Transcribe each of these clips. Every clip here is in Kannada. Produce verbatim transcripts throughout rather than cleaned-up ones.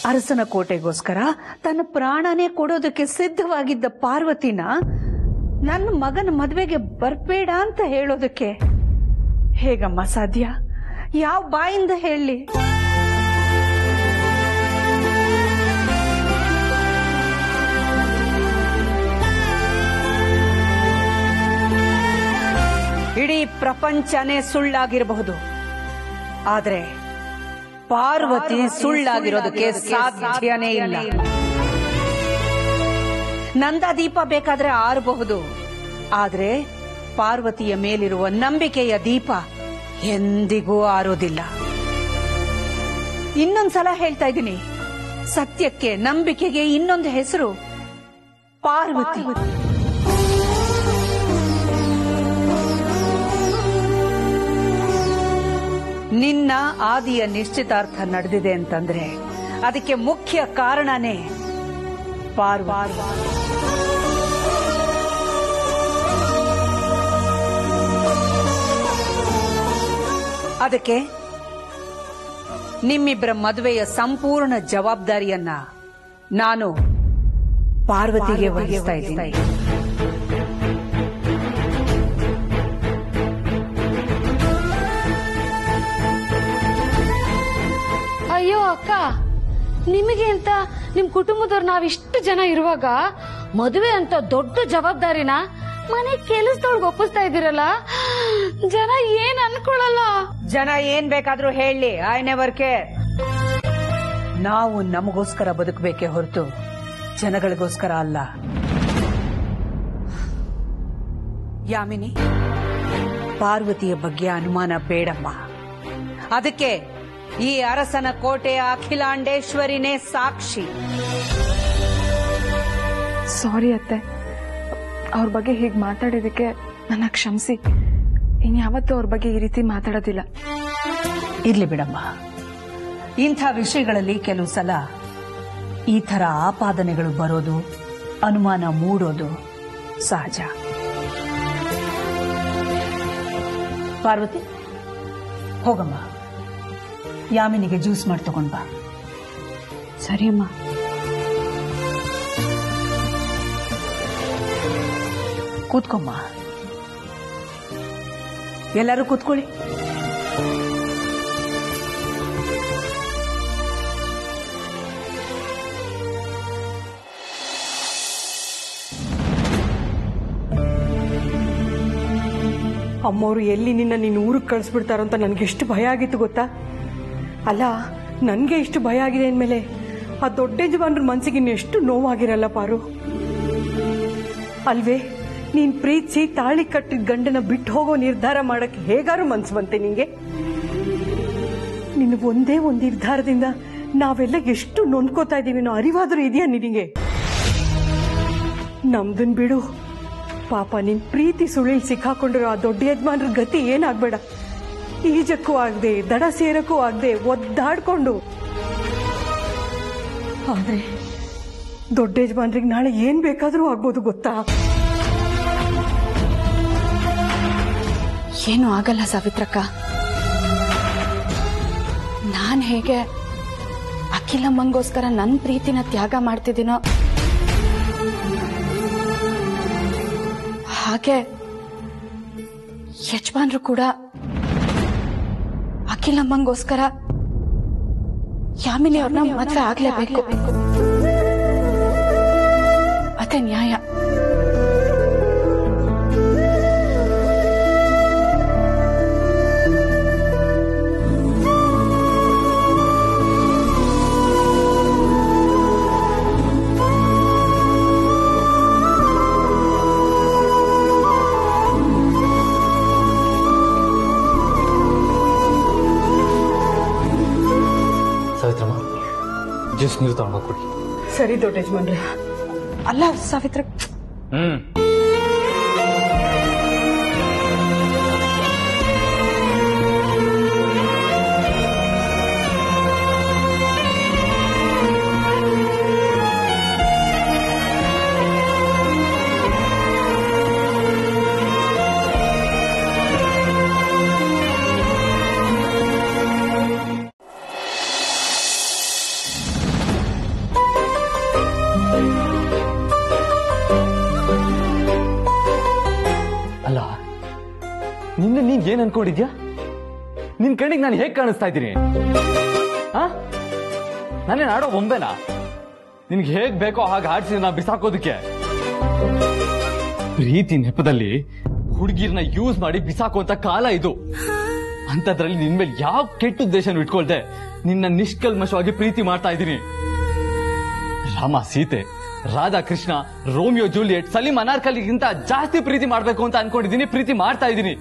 ಅರಸನ ಕೋಟೆಗೋಸ್ಕರ ತನ್ನ ಪ್ರಾಣನೇ ಕೊಡೋದಕ್ಕೆ ಸಿದ್ಧವಾಗಿದ್ದ ಪಾರ್ವತಿನ ನನ್ನ ಮಗನ ಮದುವೆಗೆ ಬರ್ಬೇಡ ಅಂತ ಹೇಳೋದಕ್ಕೆ ಹೇಗಮ್ಮ ಸಾಧ್ಯ? ಯಾವ ಬಾಯಿಂದ ಹೇಳಲಿ? ಇಡೀ ಪ್ರಪಂಚನೇ ಸುಳ್ಳಾಗಿರಬಹುದು, ಆದ್ರೆ ಪಾರ್ವತಿ ಸುಳ್ಳಾಗಿರೋದಕ್ಕೆ ಸಾಧ್ಯನೇ ಇಲ್ಲ. ನಂದ ದೀಪ ಬೇಕಾದ್ರೆ ಆರಬಹುದು, ಆದ್ರೆ ಪಾರ್ವತಿಯ ಮೇಲಿರುವ ನಂಬಿಕೆಯ ದೀಪ ಎಂದಿಗೂ ಆರೋದಿಲ್ಲ. ಇನ್ನೊಂದ್ಸಲ ಹೇಳ್ತಾ ಇದ್ದೀನಿ, ಸತ್ಯಕ್ಕೆ ನಂಬಿಕೆಗೆ ಇನ್ನೊಂದು ಹೆಸರು ಪಾರ್ವತಿ. ನಿನ್ನ ಆದಿಯ ನಿಶ್ಚಿತಾರ್ಥ ನಡೆದಿದೆ ಅಂತಂದ್ರೆ ಅದಕ್ಕೆ ಮುಖ್ಯ ಕಾರಣನೇ ಪಾರ್ವತಿ. ಅದಕ್ಕೆ ನಿಮ್ಮಿಬ್ಬರ ಮದುವೆಯ ಸಂಪೂರ್ಣ ಜವಾಬ್ದಾರಿಯನ್ನ ನಾನು ಪಾರ್ವತಿಗೆ ವಹಿಸ್ತಾ ಇದ್ದೀನಿ. ಅಯ್ಯೋ ಅಕ್ಕ, ನಿಮಗೆ ಅಂತ ನಿಮ್ ಕುಟುಂಬದವ್ರು ನಾವಿಷ್ಟು ಜನ ಇರುವಾಗ ಮದುವೆ ಅಂತ ದೊಡ್ಡ ಜವಾಬ್ದಾರಿನ ಮನೆ ಕೆಲಸದೊಳಗೆ ಒಪ್ಪಿಸ್ತಾ ಇದ್ದೀರಲ್ಲ, ಜನ ಏನ್ ಅನ್ಕೊಳ್ಳಲ್ಲ? ಜನ ಏನ್ ಬೇಕಾದ್ರೂ ಹೇಳಿ, ಐ ನೆವರ್ ಕೇರ್. ನಾವು ನಮಗೋಸ್ಕರ ಬದುಕಬೇಕೇ ಹೊರತು ಜನಗಳಿಗೋಸ್ಕರ ಅಲ್ಲ. ಯಾಮಿನಿ, ಪಾರ್ವತಿಯ ಬಗ್ಗೆ ಅನುಮಾನ ಬೇಡಮ್ಮ. ಅದಕ್ಕೆ ಈ ಅರಸನ ಕೋಟೆಯ ಅಖಿಲಾಂಡೇಶ್ವರಿನೇ ಸಾಕ್ಷಿ. ಸಾರಿ ಅತ್ತೆ, ಅವ್ರ ಬಗ್ಗೆ ಹೀಗೆ ಮಾತಾಡಿದಕ್ಕೆ ನನ್ನ ಕ್ಷಮಿಸಿ. ಇನ್ಯಾವತ್ತೂ ಅವ್ರ ಬಗ್ಗೆ ಈ ರೀತಿ ಮಾತಾಡೋದಿಲ್ಲ. ಇರ್ಲಿ ಬಿಡಮ್ಮ, ಇಂಥ ವಿಷಯಗಳಲ್ಲಿ ಕೆಲವು ಸಲ ಈ ತರ ಆಪಾದನೆಗಳು ಬರೋದು, ಅನುಮಾನ ಮೂಡೋದು ಸಹಜ. ಪಾರ್ವತಿ, ಹೋಗಮ್ಮ, ಯಾಮಿನಿಗೆ ಜ್ಯೂಸ್ ಮಾಡಿ ತಗೊಂಡ್ ಬಾ. ಸರಿ ಅಮ್ಮ. ಕೂತ್ಕೊಮ್ಮ, ಎಲ್ಲರೂ ಕೂತ್ಕೊಳ್ಳಿ. ಅಮ್ಮವ್ರು ಎಲ್ಲಿ ನಿನ್ನ ನೀನು ಊರಿಗೆ ಕಳಿಸ್ಬಿಡ್ತಾರೋ ಅಂತ ನನಗೆ ಎಷ್ಟು ಭಯ ಆಗಿತ್ತು ಗೊತ್ತಾ? ಅಲ್ಲ, ನನಗೆ ಇಷ್ಟು ಭಯ ಆಗಿದೆ ಅಂದಮೇಲೆ ಆ ದೊಡ್ಡ ಯಜಮಾನ್ರ ಮನಸ್ಸಿಗೆ ಇನ್ನೆಷ್ಟು ನೋವಾಗಿರಲ್ಲ ಪಾರು. ಅಲ್ವೇ, ನೀನ್ ಪ್ರೀತಿಸಿ ತಾಳಿ ಕಟ್ಟಿದ ಗಂಡನ ಬಿಟ್ಟು ಹೋಗೋ ನಿರ್ಧಾರ ಮಾಡಕ್ಕೆ ಹೇಗಾರು ಮನ್ಸು ಬಂತೆ ನಿಂಗೆ? ನಿನ್ನ ಒಂದೇ ಒಂದು ನಿರ್ಧಾರದಿಂದ ನಾವೆಲ್ಲ ಎಷ್ಟು ನೊಂದ್ಕೋತಾ ಇದೀವಿ ಅನ್ನೋ ಅರಿವಾದ್ರೂ ಇದೆಯಾ ನಿನಗೆ? ನಮ್ದನ್ ಬಿಡು ಪಾಪ, ನಿನ್ ಪ್ರೀತಿ ಸುಳಿಲ್ ಸಿಕ್ಕಾಕೊಂಡಿರೋ ಆ ದೊಡ್ಡ ಯಜಮಾನ್ರ ಗತಿ ಏನಾಗ್ಬೇಡ. ಈಜಕ್ಕೂ ಆಗದೆ, ದಡ ಸೇರಕ್ಕೂ ಆಗದೆ ಒದ್ದಾಡ್ಕೊಂಡು. ಆದ್ರೆ ದೊಡ್ಡ ಯಜಮಾನ್ರಿಗೆ ನಾಳೆ ಏನ್ ಬೇಕಾದ್ರೂ ಆಗ್ಬೋದು ಗೊತ್ತಾ? ಏನು ಆಗಲ್ಲ ಸಾವಿತ್ರಕ್ಕ. ನಾನ್ ಹೇಗೆ ಅಖಿಲಮ್ಮಂಗೋಸ್ಕರ ನನ್ನ ಪ್ರೀತಿನ ತ್ಯಾಗ ಮಾಡ್ತಿದ್ದೀನೋ ಹಾಗೆ ಯಜಮಾನ್ರು ಕೂಡ ಅಖಿಲಮ್ಮಂಗೋಸ್ಕರ ಯಾಮಿನಿ ಅವ್ರನ್ನ ಮದುವೆ ಆಗ್ಲೇಬೇಕು. ಅದೇ ನ್ಯಾಯ. ಸಾವಿತ್ರಮ್ಮ, ಜ್ಯೂಸ್ ನೀರು ತಗೊಂಡು ಕೊಡಿ. ಸರಿ ದೊಡ್ಡ ಯಜಮಾನ್ರೆ. ಅಲ್ಲ ಸಾವಿತ್ರ, ಹ್ಮ್ ನಿನ್ನ ನೀನ್ ಏನ್ ಅನ್ಕೊಂಡಿದ್ಯಾ? ನಿನ್ ಕಣ್ಣಿಗೆ ನಾನು ಹೇಗ್ ಕಾಣಿಸ್ತಾ ಇದ್ದೀನಿ? ಆ ನಾನೇನ್ ಆಡೋ ಬೊಂಬೆನಾ? ನಿನ್ಗೆ ಹೇಗ್ ಬೇಕೋ ಹಾಗೆ ಆಡ್ಸಿ ನಾ ಬಿಸಾಕೋದಕ್ಕೆ? ಪ್ರೀತಿ ನೆಪದಲ್ಲಿ ಹುಡುಗಿರ್ನ ಯೂಸ್ ಮಾಡಿ ಬಿಸಾಕುವಂತ ಕಾಲ ಇದು. ಅಂತದ್ರಲ್ಲಿ ನಿನ್ ಮೇಲೆ ಯಾವ ಕೆಟ್ಟ ಉದ್ದೇಶನ ಇಟ್ಕೊಳ್ದೆ ನಿನ್ನ ನಿಷ್ಕಲ್ಮಶವಾಗಿ ಪ್ರೀತಿ ಮಾಡ್ತಾ ಇದ್ದೀನಿ. ರಾಮ ಸೀತೆ, ರಾಧಾ ಕೃಷ್ಣ, ರೋಮಿಯೋ ಜೂಲಿಯಟ್, ಸಲೀಂ ಅನಾರ್ಕಲಿಗಿಂತ ಜಾಸ್ತಿ ಪ್ರೀತಿ ಮಾಡ್ಬೇಕು ಅಂತ ಅನ್ಕೊಂಡಿದ್ದೀನಿ, ಪ್ರೀತಿ ಮಾಡ್ತಾ ಇದ್ದೀನಿ.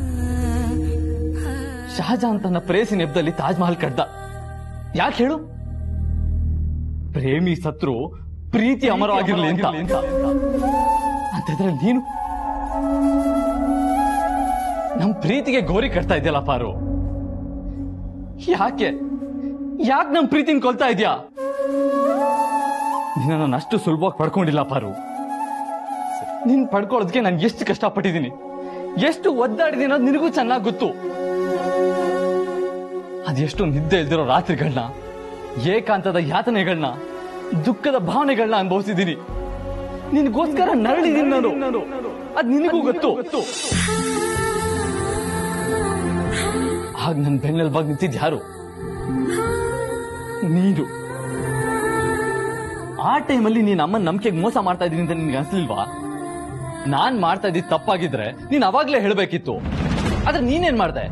ಶಹಜಾನ್ ತನ್ನ ಪ್ರೇಸಿ ನೆಪದಲ್ಲಿ ತಾಜ್ ಮಹಲ್ ಕಟ್ದ. ಯಾಕೆ ಹೇಳು? ಪ್ರೇಮಿ ಸತ್ರು ಪ್ರೀತಿ ಅಮರವಾಗಿರ್ಲಿ ಅಂತ. ಅಂತಂದ್ರೆ ನೀನು ನಮ್ ಪ್ರೀತಿಗೆ ಗೋರಿ ಕಟ್ತಾ ಇದೆಯಲ್ಲ ಪಾರು. ಯಾಕೆ ಯಾಕೆ ನಮ್ ಪ್ರೀತಿನ ಕೊಲ್ತಾ ಇದೆಯಾ? ನಿನ್ನ ನಾನು ಅಷ್ಟು ಸುಲಭವಾಗಿ ಪಡ್ಕೊಂಡಿಲ್ಲ ಪಾರು. ನಿನ್ ಪಡ್ಕೊಳ್ಳೋದಕ್ಕೆ ನಾನು ಎಷ್ಟು ಕಷ್ಟಪಟ್ಟಿದ್ದೀನಿ, ಎಷ್ಟು ಒದ್ದಾಡಿದೀನಿ ಅನ್ನೋದು ನಿನಗೂ ಚೆನ್ನಾಗಿ ಗೊತ್ತು. ಅದೆಷ್ಟು ನಿದ್ದೆ ಇಲ್ದಿರೋ ರಾತ್ರಿಗಳನ್ನ, ಏಕಾಂತದ ಯಾತನೆಗಳನ್ನ, ದುಃಖದ ಭಾವನೆಗಳನ್ನ ಅನುಭವಿಸಿದ್ದೀನಿ. ನಿನಗೋಸ್ಕರ ನರಳಿದ್ದೀನಿ ನಾನು. ಅದ್ ನಿನಗೂ ಗೊತ್ತು. ಆಗ ನನ್ನ ಬೆನ್ನೆಲುಬಾಗಿ ನಿಂತಿದ್ ಯಾರು? ನೀನು. ಆ ಟೈಮಲ್ಲಿ ನೀನ್ ಅಮ್ಮನ ನಂಬಿಕೆಗೆ ಮೋಸ ಮಾಡ್ತಾ ಇದ್ದೀನಿ ಅಂತ ನಿನ್ಗೆ ಅನ್ಸ್ಲಿಲ್ವಾ? ನಾನ್ ಮಾಡ್ತಾ ಇದ್ದಿದ್ ತಪ್ಪಾಗಿದ್ರೆ ನೀನ್ ಅವಾಗ್ಲೇ ಹೇಳ್ಬೇಕಿತ್ತು. ಆದ್ರೆ ನೀನೇನ್ ಮಾಡ್ದೆ?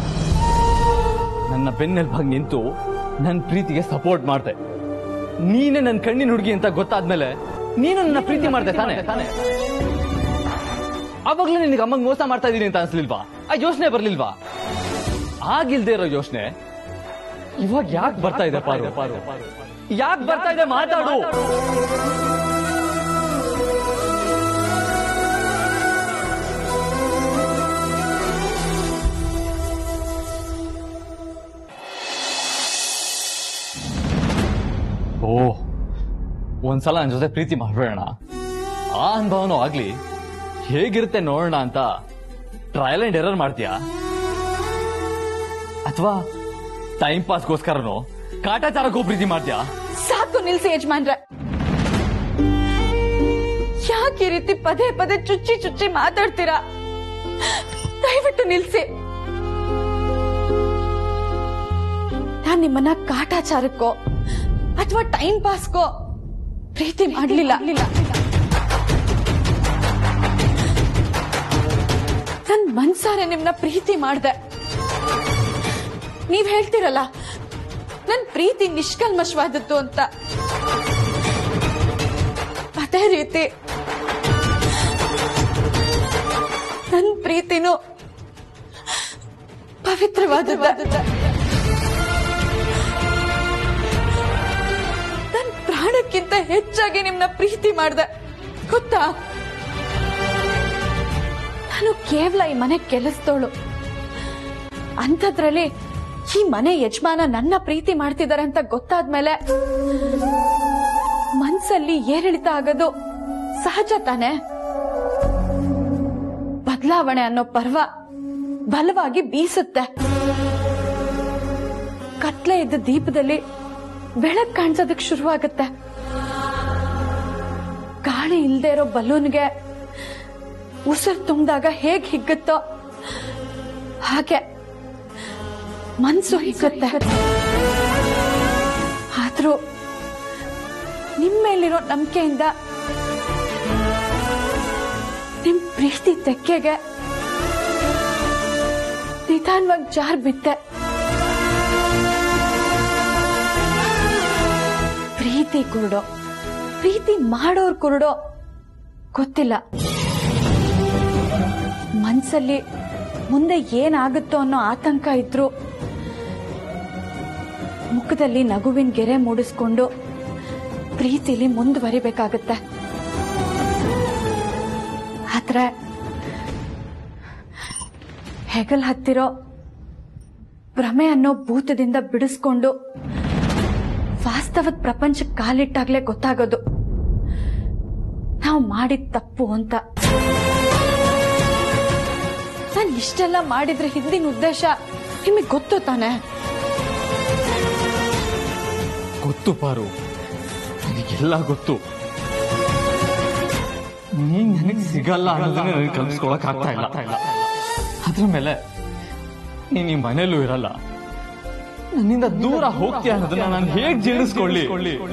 ನನ್ನ ಬೆನ್ನೆಲುಬಾಗಿ ನಿಂತು ನನ್ನ ಪ್ರೀತಿಗೆ ಸಪೋರ್ಟ್ ಮಾಡ್ದೆ. ನೀನೇ ನನ್ನ ಕಣ್ಣಿನ ಹುಡುಗಿ ಅಂತ ಗೊತ್ತಾದ್ಮೇಲೆ ನೀನು ನನ್ನ ಪ್ರೀತಿ ಮಾಡ್ದೆ ತಾನೆ ತಾನೆ ಅವಾಗ್ಲೇ ನಿನಗೆ ಅಮ್ಮಂಗ್ ಮೋಸ ಮಾಡ್ತಾ ಇದೀನಿ ಅಂತ ಅನ್ಸ್ಲಿಲ್ವಾ? ಆ ಯೋಚನೆ ಬರ್ಲಿಲ್ವಾ? ಆಗಿಲ್ದೇ ಇರೋ ಯೋಚನೆ ಇವಾಗ ಯಾಕೆ ಬರ್ತಾ ಇದೆ ಪಾರು? ಯಾಕೆ ಬರ್ತಾ ಇದೆ? ಮಾತಾಡು. ಓ, ಒಂದ್ಸಲ ನನ್ನ ಜೊತೆ ಪ್ರೀತಿ ಮಾಡ್ಬೇಡ. ಆ ಅನುಭವನೂ ಆಗ್ಲಿ, ಹೇಗಿರುತ್ತೆ ನೋಡೋಣ ಅಂತ ಟ್ರಯಲ್ ಅಂಡ್ ಎರರ್ ಮಾಡ್ತೀಯಾ? ಅಥವಾ ಟೈಮ್ ಪಾಸ್ಗೋಸ್ಕರನೋ ಕಾಟಾಚಾರಕ್ಕೂ ಪ್ರೀತಿ ಮಾಡ್ತೀಯಾ? ಸಾಕು ನಿಲ್ಸಿ ಯಜಮಾನ್ರೆ. ಯಾಕೆ ಈ ರೀತಿ ಪದೇ ಪದೇ ಚುಚ್ಚಿ ಚುಚ್ಚಿ ಮಾತಾಡ್ತೀರಾ? ದಯವಿಟ್ಟು ನಿಲ್ಸಿ. ನಾನ್ ನಿಮ್ಮನ್ನ ಕಾಟಾಚಾರಕ್ಕೋ ಅಥವಾ ಟೈಮ್ ಪಾಸ್ಗೋ ಪ್ರೀತಿ ಮಾಡ್ಲಿಲ್ಲ. ನನ್ ಮನ್ಸಾರೆ ನಿಮ್ನ ಪ್ರೀತಿ ಮಾಡ್ದೆ. ನೀವ್ ಹೇಳ್ತಿರಲ್ಲ ನನ್ ಪ್ರೀತಿ ನಿಷ್ಕಲ್ಮಶವಾದದ್ದು ಅಂತ, ಅದೇ ರೀತಿ ನನ್ ಪ್ರೀತಿನೂ ಪವಿತ್ರವಾದದ್ದು. ನನ್ ಪ್ರಾಣಕ್ಕಿಂತ ಹೆಚ್ಚಾಗಿ ನಿಮ್ನ ಪ್ರೀತಿ ಮಾಡ್ದೆ ಗೊತ್ತಾ? ನಾನು ಕೇವಲ ಈ ಮನೆ ಕೆಲಸದೋಳು. ಅಂಥದ್ರಲ್ಲಿ ಈ ಮನೆ ಯಜಮಾನ ನನ್ನ ಪ್ರೀತಿ ಮಾಡ್ತಿದ್ದಾರೆ ಅಂತ ಗೊತ್ತಾದ್ಮೇಲೆ ಮನ್ಸಲ್ಲಿ ಏರಿಳಿತ ಆಗೋದು ಸಹಜ ತಾನೆ. ಬದಲಾವಣೆ ಅನ್ನೋ ಪರ್ವ ಬಲವಾಗಿ ಬೀಸುತ್ತೆ. ಕತ್ಲೆ ಇದ್ದ ದೀಪದಲ್ಲಿ ಬೆಳಕ್ ಕಾಣಿಸೋದಕ್ ಶುರುವಾಗುತ್ತೆ. ಗಾಳಿ ಇಲ್ದೇ ಇರೋ ಬಲೂನ್ಗೆ ಉಸಿರು ತುಂಬಿದಾಗ ಹೇಗ್ ಹಿಗ್ಗುತ್ತೋ ಹಾಗೆ ಮನ್ಸು ಹಿಗ್ಗುತ್ತೆ. ಆದ್ರೂ ನಿಮ್ಮೇಲಿರೋ ನಂಬಿಕೆಯಿಂದ ನಿಮ್ ಪ್ರೀತಿ ತೆಕ್ಕೆಗೆ ನಿಧಾನವಾಗಿ ಜಾರ್ ಬಿದ್ದೆ. ಪ್ರೀತಿ ಕುರುಡೋ ಪ್ರೀತಿ ಮಾಡೋರ್ ಕುರುಡೋ ಗೊತ್ತಿಲ್ಲ. ಮನ್ಸಲ್ಲಿ ಮುಂದೆ ಏನಾಗುತ್ತೋ ಅನ್ನೋ ಆತಂಕ ಇದ್ರು ಮುಖದಲ್ಲಿ ನಗುವಿನ ಗೆರೆ ಮೂಡಿಸ್ಕೊಂಡು ಪ್ರೀತಿಲಿ ಮುಂದುವರಿಬೇಕಾಗತ್ತೆ. ಆದ್ರೆ ಹೆಗಲ್ ಹತ್ತಿರೋ ಭ್ರಮೆ ಅನ್ನೋ ಭೂತದಿಂದ ಬಿಡಿಸ್ಕೊಂಡು ವಾಸ್ತವದ ಪ್ರಪಂಚಕ್ಕೆ ಕಾಲಿಟ್ಟಾಗ್ಲೇ ಗೊತ್ತಾಗೋದು ನಾವು ಮಾಡಿದ ತಪ್ಪು ಅಂತ. ನಾನು ಇಷ್ಟೆಲ್ಲ ಮಾಡಿದ್ರೆ ಹಿಂದಿನ ಉದ್ದೇಶ ನಿಮಗೆ ಗೊತ್ತು ತಾನೆ? ಗೊತ್ತು ಪಾರು, ನನಗೆಲ್ಲ ಗೊತ್ತು. ನೀನ್ ನನಗೆ ಸಿಗಲ್ಲ ಅನ್ನೋದನ್ನ ನನಗೆ ಕಲ್ಪಿಸ್ಕೊಳಕ್ ಆಗ್ತಾ ಇಲ್ಲ. ಅದ್ರ ಮೇಲೆ ನೀನ್ ಈ ಮನೇಲೂ ಇರಲ್ಲ, ನನ್ನಿಂದ ದೂರ ಹೋಗ್ತೀಯ ಅನ್ನೋದನ್ನ ನಾನು ಹೇಗ್ ಜೀರ್ಣಿಸ್ಕೊಳ್ಳಿ?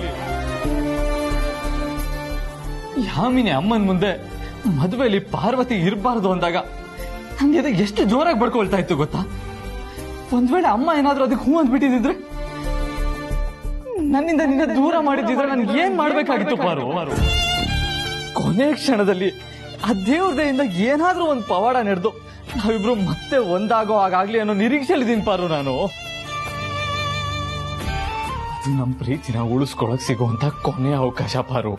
ಯಾಮಿನಿ ಅಮ್ಮನ ಮುಂದೆ ಮದುವೆಯಲ್ಲಿ ಪಾರ್ವತಿ ಇರಬಾರ್ದು ಅಂದಾಗ ನಂಗೆ ಅದಕ್ಕೆ ಎಷ್ಟು ಜೋರಾಗಿ ಬಡ್ಕೊಳ್ತಾ ಇತ್ತು ಗೊತ್ತಾ? ಒಂದ್ ವೇಳೆ ಅಮ್ಮ ಏನಾದ್ರೂ ಅದಕ್ಕೆ ಹೂ ಅಂದ್ಬಿಟ್ಟಿದ್ರೆ, ನನ್ನಿಂದ ನಿನ್ನ ದೂರ ಮಾಡಿದ್ರೆ ನನ್ಗೆ ಏನ್ ಮಾಡ್ಬೇಕಾಗಿತ್ತು ಪಾರು? ಕೊನೆ ಕ್ಷಣದಲ್ಲಿ ಆ ದೇವ್ರದೆಯಿಂದ ಏನಾದ್ರೂ ಒಂದು ಪವಾಡ ನಡೆದು ನಾವಿಬ್ರು ಮತ್ತೆ ಒಂದಾಗೋ ಹಾಗಾಗ್ಲಿ ಅನ್ನೋ ನಿರೀಕ್ಷೆಲಿದ್ದೀನಿ ಪಾರು ನಾನು. ಅದು ನಮ್ ಪ್ರೀತಿನ ಉಳಿಸ್ಕೊಳಕ್ ಸಿಗುವಂತ ಕೊನೆಯ ಅವಕಾಶ ಪಾರು.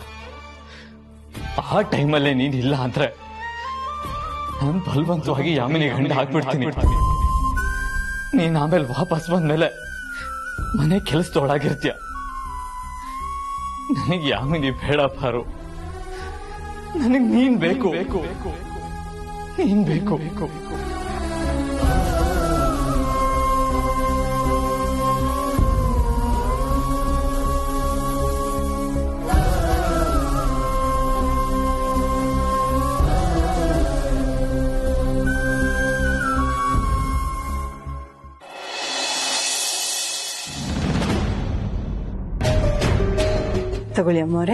ಆ ಟೈಮಲ್ಲೇ ನೀನ್ ಇಲ್ಲ ಅಂದ್ರೆ ನಾನು ಬಲವಂತವಾಗಿ ಯಾಮಿನಿ ಗಂಡ ಹಾಕ್ಬಿಡ್ತೀನಿ. ನೀನ್ ಆಮೇಲೆ ವಾಪಸ್ ಬಂದ್ಮೇಲೆ ಮನೆ ಕೆಲಸದೊಳಗಿರ್ತೀಯ. ನನಗೆ ಯಾಮಿನಿ ಬೇಡ ಪಾರು, ನನಗ್ ನೀನ್ ಬೇಕು ಬೇಕು ನೀನ್ ಬೇಕು ಬೇಕು ತಗೊಳ್ಳಿ ಅಮ್ಮವ್ರೆ.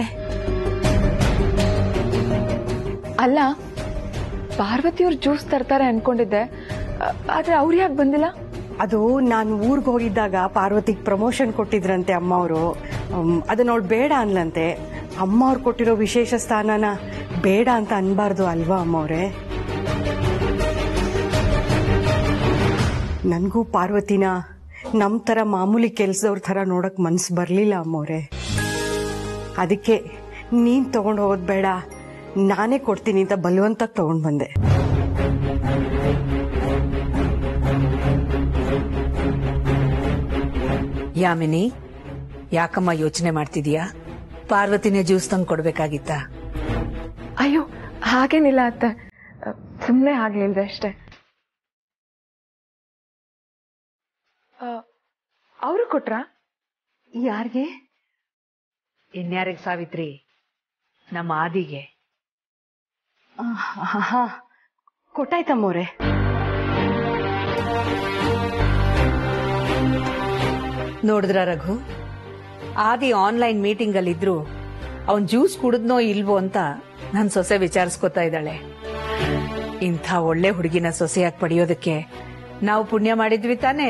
ಅಲ್ಲ, ಪಾರ್ವತಿಯವ್ರು ಜ್ಯೂಸ್ ತರ್ತಾರೆ ಅನ್ಕೊಂಡಿದ್ದೆ, ಆದ್ರೆ ಅವ್ರು ಯಾಕೆ ಬಂದಿಲ್ಲ? ಅದು ನಾನು ಊರಿಗೆ ಹೋಗಿದ್ದಾಗ ಪಾರ್ವತಿಗೆ ಪ್ರಮೋಷನ್ ಕೊಟ್ಟಿದ್ರಂತೆ ಅಮ್ಮ ಅವರು. ಅದನ್ನ ಅವಳು ಬೇಡ ಅನ್ಲಂತೆ. ಅಮ್ಮ ಅವ್ರು ಕೊಟ್ಟಿರೋ ವಿಶೇಷ ಸ್ಥಾನನ ಬೇಡ ಅಂತ ಅನ್ಬಾರ್ದು ಅಲ್ವಾ ಅಮ್ಮವ್ರೆ? ನನಗೂ ಪಾರ್ವತಿನ ನಮ್ ತರ ಮಾಮೂಲಿ ಕೆಲ್ಸದವ್ರ ತರ ನೋಡಕ್ ಮನ್ಸು ಬರ್ಲಿಲ್ಲ ಅಮ್ಮವ್ರೆ. ಅದಕ್ಕೆ ನೀನ್ ತಗೊಂಡ್ ಹೋಗೋದ್ ಬೇಡ, ನಾನೇ ಕೊಡ್ತೀನಿ ಅಂತ ಬಲವಂತ ತಗೊಂಡ್ ಬಂದೆ. ಯಾಮಿನಿ, ಯಾಕಮ್ಮ ಯೋಚನೆ ಮಾಡ್ತಿದೀಯಾ? ಪಾರ್ವತಿನೇ ಜ್ಯೂಸ್ ತಂದು ಕೊಡ್ಬೇಕಾಗಿತ್ತ? ಅಯ್ಯೋ, ಹಾಗೇನಿಲ್ಲ ಅತ್ತೆ, ಸುಮ್ಮನೆ ಹಾಗೆ ಹೇಳ್ದೆ ಅಷ್ಟೇ. ಅವರು ಕೊಟ್ರಾ? ಯಾರಿಗೆ? ಇನ್ಯಾರಿಗೆ ಸಾವಿತ್ರಿ? ನಮ್ಮ ಆದಿಗೆ. ಹಾ, ಕೊಟ್ಟಾಯ್ತಮ್ಮವ್ರೆ. ನೋಡಿದ್ರ ರಘು, ಆದಿ ಆನ್ಲೈನ್ ಮೀಟಿಂಗ್ ಅಲ್ಲಿ ಇದ್ರು ಅವನ್ ಜ್ಯೂಸ್ ಕುಡಿದ್ನೋ ಇಲ್ವೋ ಅಂತ ನನ್ ಸೊಸೆ ವಿಚಾರಿಸ್ಕೊತಾ ಇದ್ದಾಳೆ. ಇಂಥ ಒಳ್ಳೆ ಹುಡುಗಿನ ಸೊಸೆಯಾಗಿ ಪಡೆಯೋದಕ್ಕೆ ನಾವು ಪುಣ್ಯ ಮಾಡಿದ್ವಿ ತಾನೆ.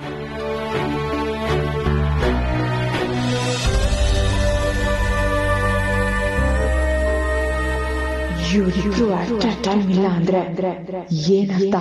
ಇವರಿಬ್ರು ಅಟ್ ಅ ಟೈಮ್ ಇಲ್ಲ ಅಂದ್ರೆ ಏನರ್ಥ?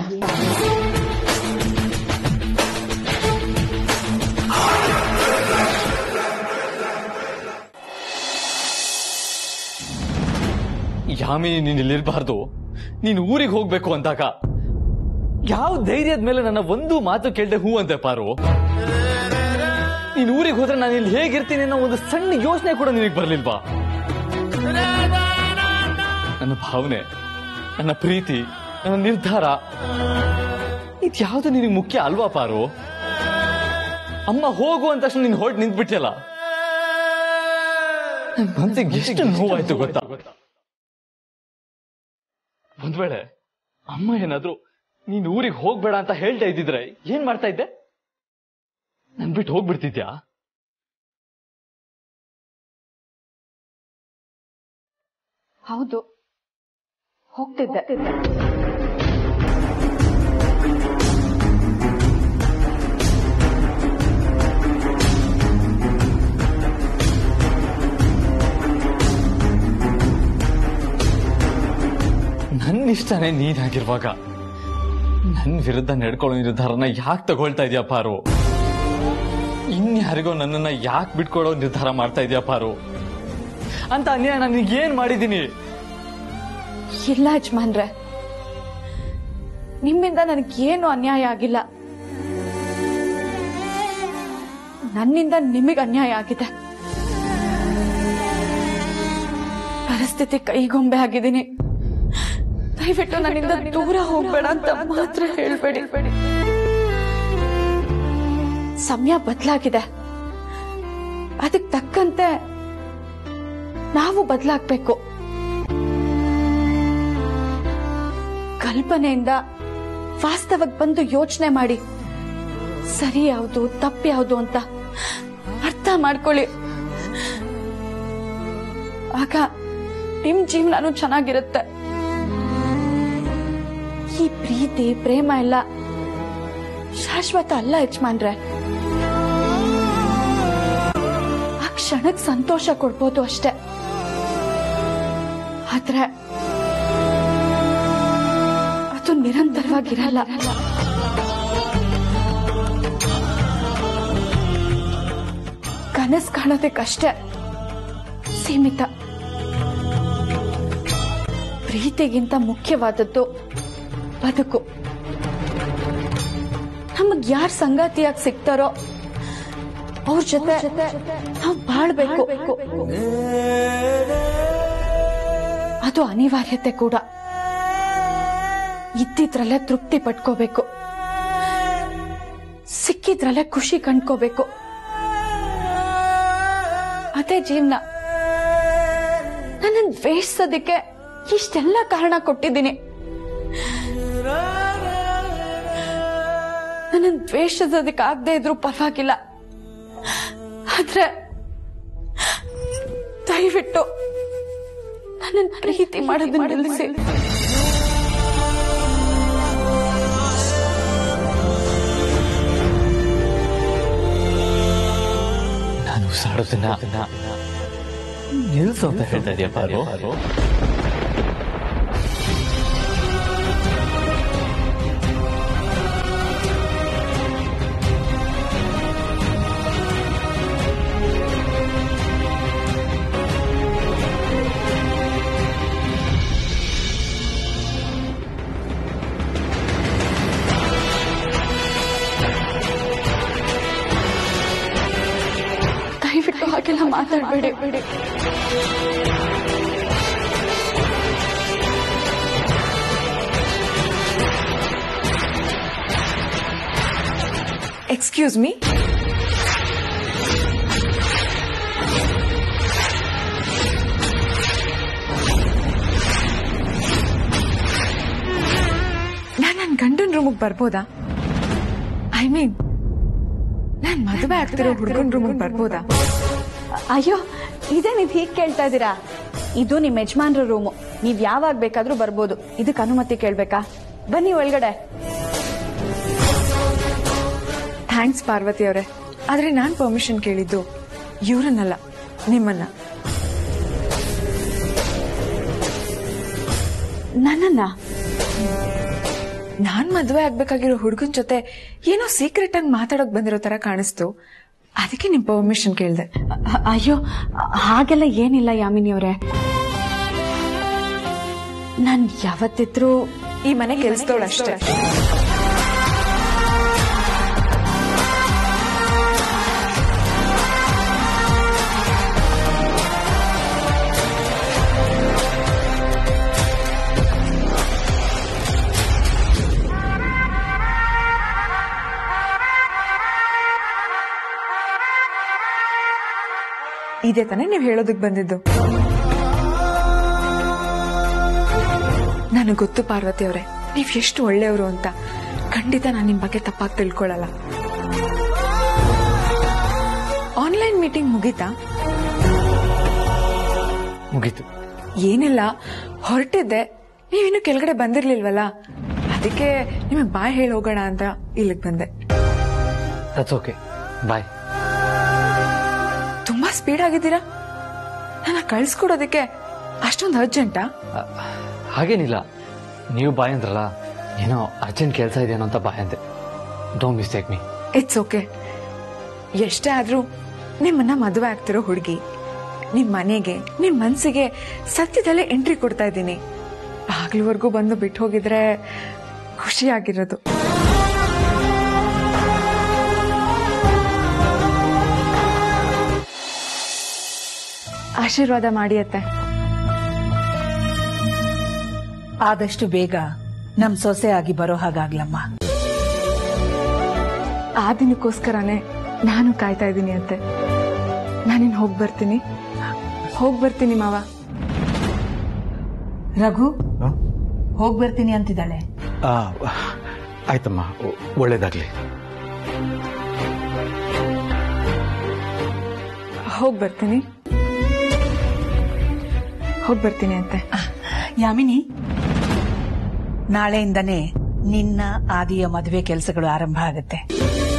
ಯಾಮಿನಿ, ನೀನ್ ಇಲ್ಲಿರ್ಬಾರ್ದು. ನೀನ್ ಊರಿಗೆ ಹೋಗ್ಬೇಕು ಅಂದಾಗ ಯಾವ ಧೈರ್ಯದ ಮೇಲೆ ನನ್ನ ಒಂದು ಮಾತು ಕೇಳ್ದೆ ಹೂ ಅಂತೆ ಪಾರು? ನೀನ್ ಊರಿಗೆ ಹೋದ್ರೆ ನಾನು ಇಲ್ಲಿ ಹೇಗಿರ್ತೀನಿ ಅನ್ನೋ ಒಂದು ಸಣ್ಣ ಯೋಚನೆ ಕೂಡ ನಿನಗೆ ಬರ್ಲಿಲ್ವಾ? ನನ್ನ ಭಾವನೆ, ನನ್ನ ಪ್ರೀತಿ, ನನ್ನ ನಿರ್ಧಾರ ಇದ್ಯಾವುದು ನಿನಗೆ ಮುಖ್ಯ ಅಲ್ವಾ ಪಾರು? ಅಮ್ಮ ಹೋಗು ಅಂದ ತಕ್ಷಣ ನೀನ್ ಹೊರಟು ನಿಂತ್ಬಿಟ್ಟಿಯಲ್ಲ, ನನ್ ಮನ್ಸಿಗೆ ಎಷ್ಟು ನೋವಾಯ್ತು ಗೊತ್ತಾ? ಒಂದ್ ವೇಳೆ ಅಮ್ಮ ಏನಾದ್ರು ನೀನ್ ಊರಿಗೆ ಹೋಗ್ಬೇಡ ಅಂತ ಹೇಳ್ತಾ ಇದ್ದಿದ್ರೆ ಏನ್ ಮಾಡ್ತಾ ಇದ್ದೆ? ನನ್ ಬಿಟ್ಟು ಹೋಗ್ಬಿಡ್ತಿದ್ಯಾ? ಹೌದು, ಹೋಗ್ತಿದ್ದೆ. ನನ್ನ ಇಷ್ಟನೇ ನೀನಾಗಿರುವಾಗ ನನ್ ವಿರುದ್ಧ ನಡ್ಕೊಳ್ಳೋ ನಿರ್ಧಾರನ ಯಾಕೆ ತಗೊಳ್ತಾ ಇದೆಯಾ ಪಾರು? ಇನ್ಯಾರಿಗೋ ನನ್ನನ್ನ ಯಾಕೆ ಬಿಟ್ಕೊಡೋ ನಿರ್ಧಾರ ಮಾಡ್ತಾ ಇದೆಯಾ ಪಾರು? ಅಂತ ಅನ್ಯಾಯ ನಾನು ಏನ್ ಮಾಡಿದ್ದೀನಿ? ಇಲ್ಲ ಯಜಮಾನ್ರೆ, ನಿಮ್ಮಿಂದ ನನಗೇನು ಅನ್ಯಾಯ ಆಗಿಲ್ಲ. ನನ್ನಿಂದ ನಿಮಗೆ ಅನ್ಯಾಯ ಆಗಿದೆ. ಪರಿಸ್ಥಿತಿ ಕೈಗೊಂಬೆ ಆಗಿದ್ದೀನಿ. ದಯವಿಟ್ಟು ನನ್ನಿಂದ ದೂರ ಹೋಗ್ಬೇಡ ಅಂತ ಮಾತ್ರ ಹೇಳ್ಬೇಡಿ. ಸಮಯ ಬದಲಾಗಿದೆ, ಅದಕ್ಕೆ ತಕ್ಕಂತೆ ನಾವು ಬದಲಾಗಬೇಕು. ಕಲ್ಪನೆಯಿಂದ ವಾಸ್ತವಕ್ಕೆ ಬಂದು ಯೋಚನೆ ಮಾಡಿ ಸರಿ ಯಾವುದು ತಪ್ಪು ಯಾವುದು ಅಂತ ಅರ್ಥ ಮಾಡ್ಕೊಳ್ಳಿ. ಆಗ ನಿಮ್ ಜೀವನನೂ ಚೆನ್ನಾಗಿರುತ್ತೆ. ಈ ಪ್ರೀತಿ ಪ್ರೇಮ ಎಲ್ಲ ಶಾಶ್ವತ ಅಲ್ಲ ಯಜಮಾನ್ರೆ. ಆ ಕ್ಷಣಕ್ ಸಂತೋಷ ಕೊಡ್ಬೋದು ಅಷ್ಟೆ. ಆದ್ರೆ ಅದು ನಿರಂತರವಾಗಿರಲ್ಲ. ಕನಸು ಕಾಣೋದಕ್ಕಷ್ಟೇ ಸೀಮಿತ. ಪ್ರೀತಿಗಿಂತ ಮುಖ್ಯವಾದದ್ದು ಬದುಕು. ನಮಗ್ ಯಾರ್ ಸಂಗಾತಿಯಾಗಿ ಸಿಗ್ತಾರೋ ಅವ್ರ ಜೊತೆ ನಾವು ಬಾಳ್ಬೇಕು. ಅದು ಅನಿವಾರ್ಯತೆ ಕೂಡ. ಇದ್ದಿದ್ರಲ್ಲೇ ತೃಪ್ತಿ ಪಟ್ಕೋಬೇಕು, ಸಿಕ್ಕಿದ್ರಲ್ಲೇ ಖುಷಿ ಕಂಡ್ಕೋಬೇಕು. ಅದೇ ಜೀವನ. ನನ್ನ ದ್ವೇಷಿಸೋದಕ್ಕೆ ಇಷ್ಟೆಲ್ಲ ಕಾರಣ ಕೊಟ್ಟಿದ್ದೀನಿ. ನನ್ನ ದ್ವೇಷಿಸೋದಕ್ಕೆ ಆಗದೆ ಇದ್ರೂ ಪರವಾಗಿಲ್ಲ, ಆದ್ರೆ ದಯವಿಟ್ಟು ನನ್ನ ಪ್ರೀತಿ ಮಾಡೋದನ್ನ ನಿಲ್ಲಿಸಿ. ನಾನು ಉಸಿರಾಡೋದನ್ನ ನಿಲ್ಸು ಅಂತ ಹೇಳ್ತಾ ಇದೆಯಾ ಪಾರು? ದಯವಿಟ್ಟು ಹಾಗೆಲ್ಲ ಮಾತಾಡಬೇಡಿ. Excuse me. ನಾನ್ ನನ್ ಗಂಡನ್ ರೂಮಿಗೆ ಬರ್ಬೋದಾ? ಐ ಮೀನ್ ನಾನ್ ಮದುವೆ ಆಗ್ತಿರೋ ಹುಡುಗನ್ ರೂಮಿಗೆ ಬರ್ಬೋದಾ? ಅಯ್ಯೋ, ಇದೇ ನೀವ್ ಹೀಗ್ ಕೇಳ್ತಾ ಇದ್ದೀರಾ? ಇದು ನಿಮ್ ಯಜಮಾನ್ರ ರೂಮು, ನೀವ್ ಯಾವಾಗ ಬೇಕಾದ್ರೂ ಬರ್ಬೋದು. ಇದಕ್ಕೆ ಅನುಮತಿ ಕೇಳ್ಬೇಕಾ? ಬನ್ನಿ ಒಳಗಡೆ. ಥ್ಯಾಂಕ್ಸ್ ಪಾರ್ವತಿ ಅವರೇ, ಆದ್ರೆ ನಾನ್ ಪರ್ಮಿಷನ್ ಕೇಳಿದ್ದು ಇವ್ರನ್ನಲ್ಲ, ನಿಮ್ಮನ್ನ. ನನ್ನನ್ನ? ನಾನ್ ಮದ್ವೆ ಆಗ್ಬೇಕಾಗಿರೋ ಹುಡುಗನ್ ಜೊತೆ ಏನೋ ಸೀಕ್ರೆಟ್ ಆಗಿ ಮಾತಾಡೋಕ್ ಬಂದಿರೋ ತರ ಕಾಣಿಸ್ತು, ಅದಕ್ಕೆ ನಿಮ್ ಪರ್ಮಿಷನ್ ಕೇಳ್ದೆ. ಅಯ್ಯೋ, ಹಾಗೆಲ್ಲ ಏನಿಲ್ಲ ಯಾಮಿನಿ ಅವರೇ. ನಾನ್ ಯಾವತ್ತಿದ್ರೂ ಈ ಮನೆ ಕೆಲ್ಸದವಳು ಅಷ್ಟೇ. ಇದೇ ತಾನೇ ನೀವ್ ಹೇಳೋದಕ್ ಬಂದಿದ್ದು? ನನಗೆ ಗೊತ್ತು ಪಾರ್ವತಿ ಅವರೇ, ನೀವ್ ಎಷ್ಟು ಒಳ್ಳೆಯವರು ಅಂತ. ಖಂಡಿತ ನಾನು ನಿಮ್ ಬಗ್ಗೆ ತಪ್ಪಾಗಿ ತಿಳ್ಕೊಳ್ಳಲ್ಲ. ಆನ್ಲೈನ್ ಮೀಟಿಂಗ್ ಮುಗೀತಾ? ಮುಗೀತು. ಏನಿಲ್ಲ, ಹೊರಟಿದ್ದೆ, ನೀವಿನ್ನು ಕೆಳಗಡೆ ಬಂದಿರ್ಲಿಲ್ವಲ್ಲ, ಅದಕ್ಕೆ ನಿಮಗೆ ಬಾಯ್ ಹೇಳಿ ಹೋಗೋಣ ಅಂತ ಇಲ್ಲಿಗೆ ಬಂದೆ. That's okay, bye. ತುಂಬಾ ಸ್ಪೀಡ್ ಆಗಿದ್ದೀರಾ, ನನ್ನ ಕಳ್ಸ್ಕೊಡೋದಕ್ಕೆ ಅಷ್ಟೊಂದು ಅರ್ಜೆಂಟಾ? ಹಾಗೇನಿಲ್ಲ, ನೀವು ಬಾಯ್ ಅಂದ್ರಲ್ಲ, ಏನೋ ಅರ್ಜೆಂಟ್ ಕೆಲಸ ಇದೆಯೋ ಅಂತ ಬಾಯ್ ಅಂದೆ. Don't mistake me. It's okay. ಎಷ್ಟೇ ಆದ್ರೂ ನಿಮ್ಮನ್ನ ಮದುವೆ ಆಗ್ತಿರೋ ಹುಡುಗಿ, ನಿಮ್ ಮನೆಗೆ, ನಿಮ್ ಮನ್ಸಿಗೆ ಸತ್ಯದಲ್ಲೇ ಎಂಟ್ರಿ ಕೊಡ್ತಾ ಇದ್ದೀನಿ. ಬಾಗ್ಲವರೆಗೂ ಬಂದು ಬಿಟ್ಟು ಹೋಗಿದ್ರೆ ಖುಷಿ ಆಗಿರೋದು. ಆಶೀರ್ವಾದ ಮಾಡಿ ಅತ್ತೆ. ಆದಷ್ಟು ಬೇಗ ನಮ್ ಸೊಸೆ ಆಗಿ ಬರೋ ಹಾಗಾಗ್ಲಮ್ಮ. ಆ ದಿನಕ್ಕೋಸ್ಕರನೇ ನಾನು ಕಾಯ್ತಾ ಇದ್ದೀನಿ ಅತ್ತೆ. ನಾನಿನ್ ಹೋಗ್ ಬರ್ತೀನಿ ಹೋಗ್ ಬರ್ತೀನಿ ಮಾವ. ರಘು ಹೋಗ್ ಬರ್ತೀನಿ ಅಂತಿದ್ದಾಳೆ. ಆಯ್ತಮ್ಮ, ಒಳ್ಳೇದಾಗ್ಲಿ. ಹೋಗ್ ಬರ್ತೀನಿ ಹೋಗ್ ಬರ್ತೀನಿ ಅಂತೆ. ಯಾಮಿನಿ, ನಾಳೆಯಿಂದನೇ ನಿನ್ನ ಆದಿಯ ಮದುವೆ ಕೆಲಸಗಳು ಆರಂಭ ಆಗುತ್ತೆ.